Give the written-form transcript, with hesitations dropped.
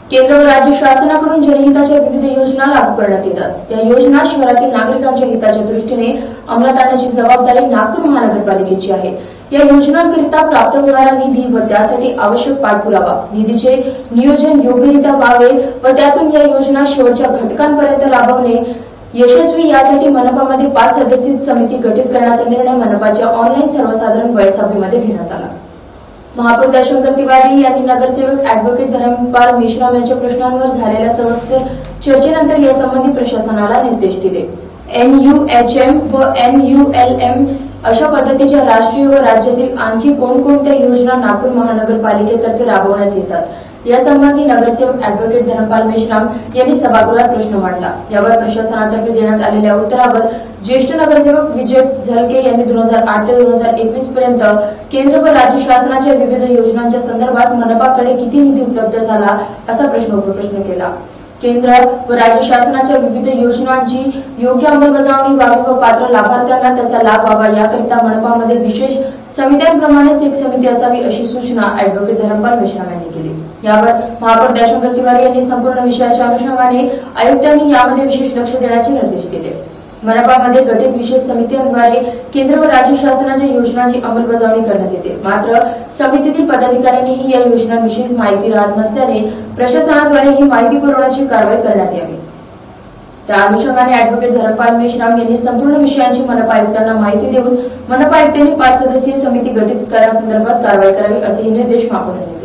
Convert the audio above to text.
केंद्र व राज्य शासनाकडून जनहिताच्या विविध योजना लागू करण्यात येतात। या योजना शहरातील नागरिकांच्या हिताच्या दृष्टीने अंमलात आणण्याची जबाबदारी नागपूर महानगरपालिकेची आहे। या योजनांकरिता प्राप्त होणारा निधी व त्यासाठी आवश्यक पाठपुरावा, निधीचे नियोजन योग्यरित्या व्हावे व त्यातून या योजना शेवटच्या घटकांपर्यंत राबवणे यशस्वी यासाठी मनपामध्ये 5 सदस्यीय समिती गठीत करण्याचा निर्णय मनपाच्या ऑनलाईन सर्वसाधारण बैठकीमध्ये घेण्यात आला। महापौर दयाशंकर तिवारी यांनी नगरसेवक ॲडव्होकेट धर्मपाल मेश्राम यांच्या प्रश्नांवर झालेल्या सविस्तर चर्चेनंतर यासंबंधी प्रशासनाला निर्देश दिले। NUHM व NULM अशा पद्धतीच्या राष्ट्रीय व राज्यातील आणखी कोणकोणत्या योजना नागपूर महानगरपालिकेतर्फे राबवण्यात येतात यासंबंधी नगरसेवक ॲडव्होकेट धर्मपाल मेश्राम यांनी सभागृहात प्रश्न मांडला। यावर प्रशासनातर्फे देण्यात आलेल्या उत्तरावर ज्येष्ठ नगरसेवक विजय झलके यांनी 2008 ते 2021 पर्यंत केंद्र व राज्य शासनाच्या विविध योजनांच्या संदर्भात मनपाकडे किती निधी उपलब्ध झाला असा प्रश्न केला। केंद्र व राज्य शासनाच्या विविध योजनांची योग्य अंमलबजावणी व्हावी व पात्र लाभार्थ्यांना त्याचा लाभ व्हावा याकरिता मनपामध्ये विशेष समित्यांप्रमाणेच एक समिती असावी अशी सूचना ॲडव्होकेट धर्मपाल मेश्राम यांनी केली। यावर महापौर दयाशंकर तिवारी यांनी संपूर्ण विषयाच्या अनुषंगाने आयुक्तांनी यामध्ये विशेष लक्ष देण्याचे निर्देश दिले। मनपामध्ये गठीत विशेष समित्यांद्वारे केंद्र व राज्य शासनाच्या योजनांची अंमलबजावणी करण्यात येते। मात्र समितीतील पदाधिकाऱ्यांनीही या योजनांविषयी माहिती राहत नसल्याने प्रशासनाद्वारे ही माहिती पुरवण्याची कारवाई करण्यात यावी। त्या अनुषंगाने ॲडव्होकेट धर्मपाल मेश्राम यांनी संपूर्ण विषयांची मनपा आयुक्तांना माहिती देऊन मनपा आयुक्तांनी 5 सदस्यीय समिती गठीत करण्यासंदर्भात कारवाई करावी असेही निर्देश महापौरांनी